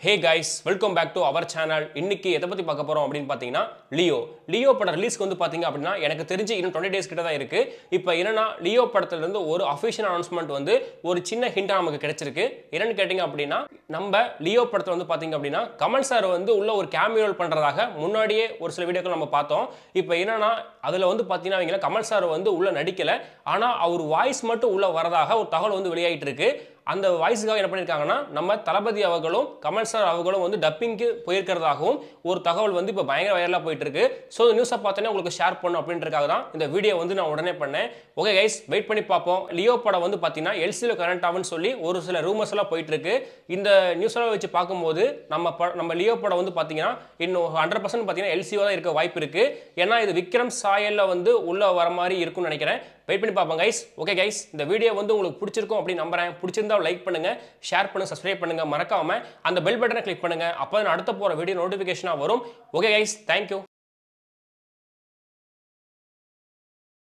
Hey guys, welcome back to our channel. இன்னைக்கு எதை பத்தி பார்க்க போறோம் அப்படினு பாத்தீங்கன்னா லியோ பட ரிலீஸ்க்கு வந்து பாத்தீங்க அப்படினா எனக்கு தெரிஞ்சு இன்னும் 20 டேஸ் கிட்ட தான் இருக்கு. இப்போ என்னன்னா லியோ படத்துல இருந்து ஒரு ஆபீஷியல் அனௌன்ஸ்மென்ட் வந்து ஒரு சின்ன ஹிண்ட் நமக்கு கிடைச்சிருக்கு. என்னன்னு கேட்டிங்க அப்படினா நம்ம லியோ படத்துல வந்து பாத்தீங்க அப்படினா கமல் சார் வந்து உள்ள ஒரு கேமியோ ரோல் பண்றதாக முன்னாடியே ஒரு சில வீடியோக்கள் நம்ம பார்த்தோம். இப்போ என்னன்னா அதுல வந்து பாத்தீங்கன்னா அவங்கள கமல் சார் வந்து உள்ள நடிக்கல. ஆனா அவர் வாய்ஸ் மட்டும் உள்ள வரதாக ஒரு தகவல் வந்து வெளியாயிட்டு இருக்கு. அந்த வாய்ஸ்க்காக என்ன பண்ணிருக்காங்கன்னா நம்ம தளபதி அவர்களும் கமல் சார் அவர்களும் வந்து டப்பிங்க்கு போயிருக்கிறதாகவும் ஒரு தகவல் வந்து இப்போ பயங்கர வைரலா போயிட்டு இருக்கு. சோ இந்த நியூஸை பார்த்தனே உங்களுக்கு ஷேர் பண்ணணும் அப்படின்றதுக்காக தான் இந்த வீடியோ வந்து நான் உடனே பண்ணேன். ஓகே கைஸ், வெயிட் பண்ணி பார்ப்போம். லியோ படம் வந்து பாத்தீங்கன்னா LCU கரண்ட் ஆகும்னு சொல்லி ஒரு சில ரூமர்ஸ் எல்லாம் போயிட்டு இருக்கு. இந்த நியூஸ் எல்லாம் வச்சு பார்க்கும்போது நம்ம லியோ படம் வந்து பாத்தீங்கன்னா இன்னும் 100% பாத்தீங்கன்னா LCU தான் இருக்க வாய்ப்பு இருக்கு. ஏன்னா இது விக்ரம் சாயல்ல வந்து உள்ள வர மாதிரி இருக்கும்னு நினைக்கிறேன். வெயிட் பண்ணி பார்ப்போம் கைஸ். ஓகே கைஸ், இந்த வீடியோ வந்து உங்களுக்கு பிடிச்சிருக்கும் அப்படி நம்புறேன். பிடிச்சிருந்தா லைக் பண்ணுங்க, ஷேர் பண்ணுங்க, சப்ஸ்கிரைப் பண்ணுங்க, மறக்காம அந்த பெல் பட்டனை கிளிக் பண்ணுங்க. அப்பதான் அடுத்த போற வீடியோ நோட்டிபிகேஷனா வரும். Okay guys, thank you.